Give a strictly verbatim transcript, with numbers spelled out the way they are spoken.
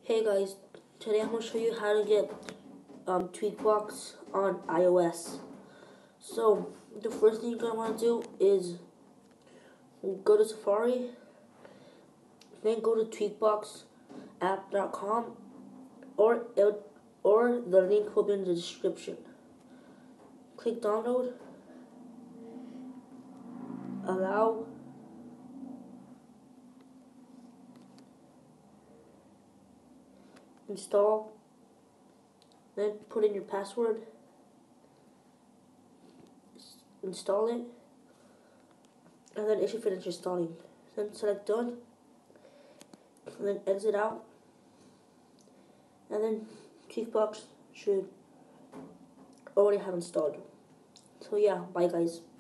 Hey guys, today I'm going to show you how to get um, Tweakbox on iOS. So, the first thing you're going to want to do is go to Safari, then go to tweakbox app dot com, or, or the link will be in the description. Click download, allow, install, then put in your password, install it, and then it should finish installing. Then select done, and then exit out, and then Tweakbox should already have installed. So yeah, bye guys.